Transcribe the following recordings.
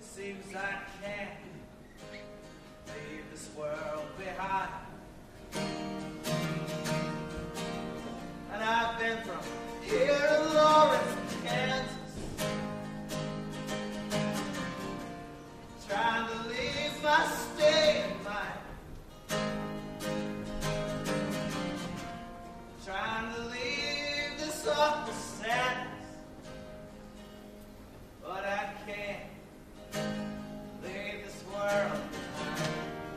seems I can't leave this world behind. And I've been from here to Lawrence, Kansas, trying to leave my state of mind, trying to leave this awful sadness, but I can't leave this world behind.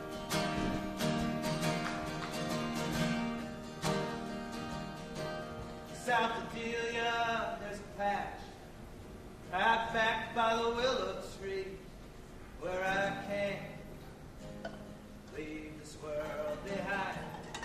South of Delia, there's a patch right back by the willow tree where I can't leave this world behind.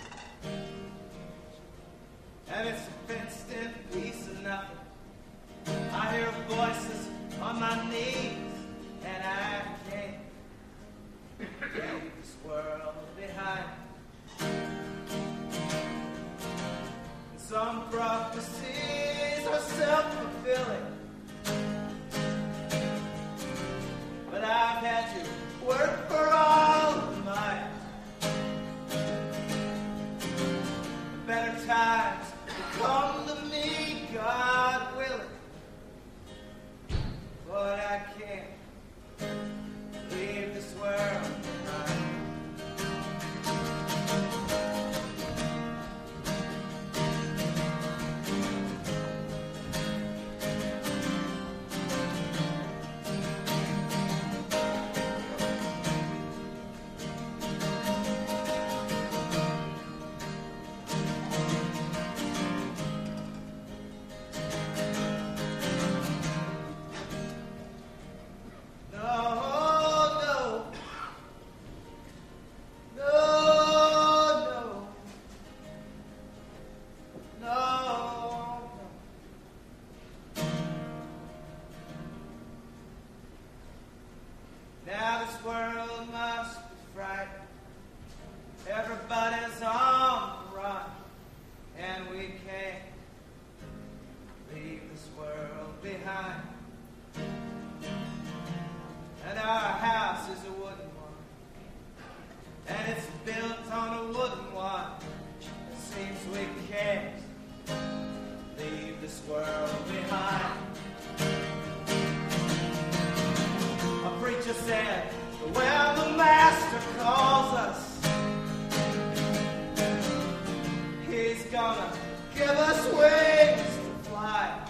And it's a fenced-in piece of nothing. I hear voices on my knees, and I can't leave this world behind. Some prophecies are self-fulfilling, but I've had to work for all of mine. Better times will come to me, God willing, but I can't leave this world behind. Now this world must be frightened. Everybody's on the run, and we can't leave this world behind. And our house is a wooden one, and it's built on a wooden one. It seems we can't leave this world behind. A preacher said, when the master calls us, he's gonna give us wings to fly.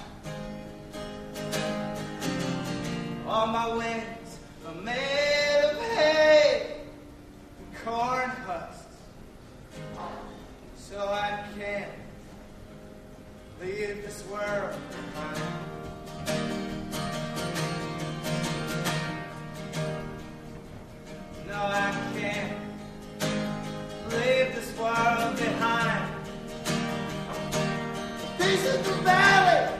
All my wings are made of hay and corn husks, so I can't leave this world behind. No, I can't leave this world behind. Peace in the valley,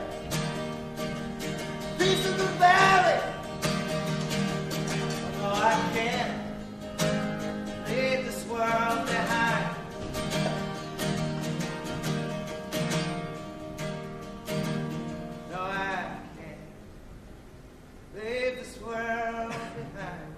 peace in the valley. No, I can't leave this world behind. No, I can't leave this world behind.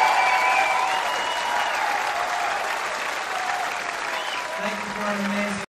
Thank you for an amazing